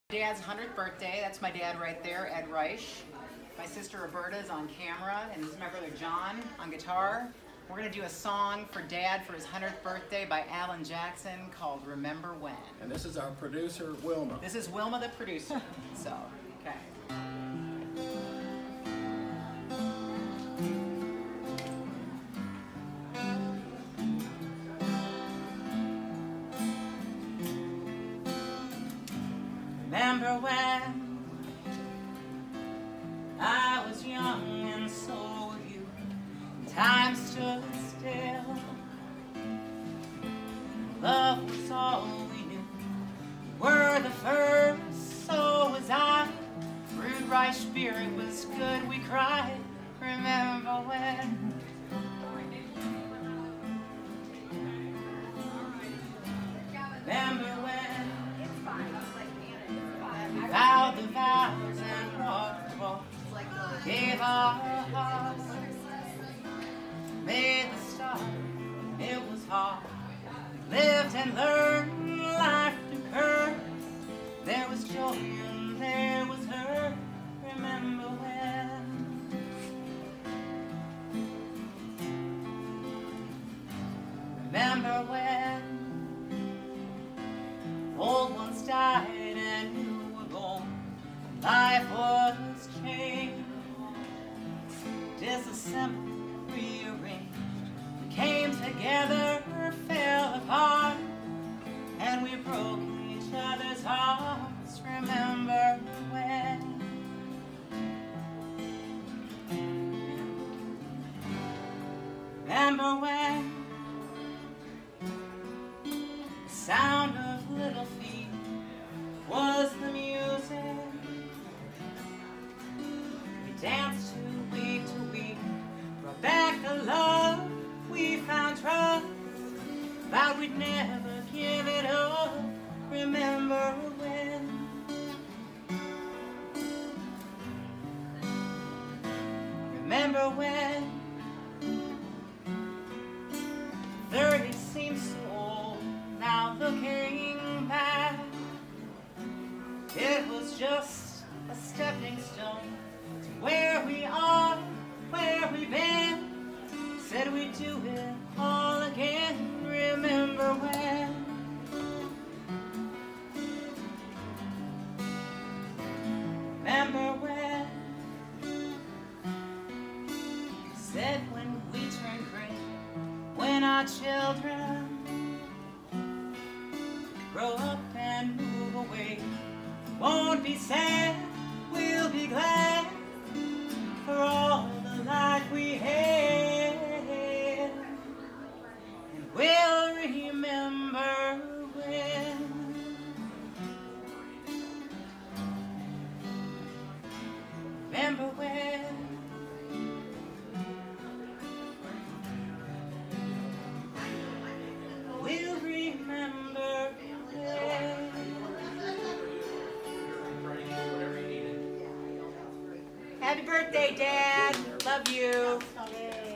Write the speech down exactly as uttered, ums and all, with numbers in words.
Dad's hundredth birthday. That's my dad right there, Ed Reisch. My sister Roberta's on camera, and this is my brother John on guitar. We're going to do a song for Dad for his hundredth birthday by Alan Jackson called Remember When. And this is our producer, Wilma. This is Wilma, the producer. So, okay. Remember when I was young and so were you, time stood still, love was all we knew, we were the first, so was I, rude Reisch beer, it was good, we cried, remember when. Remember when we vowed the vows and walked the walk, gave our hearts, made the start, it was hard, lived and learned, life took her, there was joy and there was hurt, remember when. Remember when old ones died and you were gone, life was changed, disassembled, rearranged, we came together, fell apart, and we broke each other's hearts, remember when. Remember when the sound of little feet was the music we danced to week to week, brought back the love we found trust, vowed we'd never give it up, remember when. Remember when thirty seems so old now, looking back, it was just a stepping stone to where we are, where we've been, said we'd do it all again, remember when. Remember when said when we turn gray, when our children grow up and move away, won't be sad, we'll be glad for all the life we had, and we'll remember when. Remember when. We'll remember when. Happy birthday, Dad. Love you.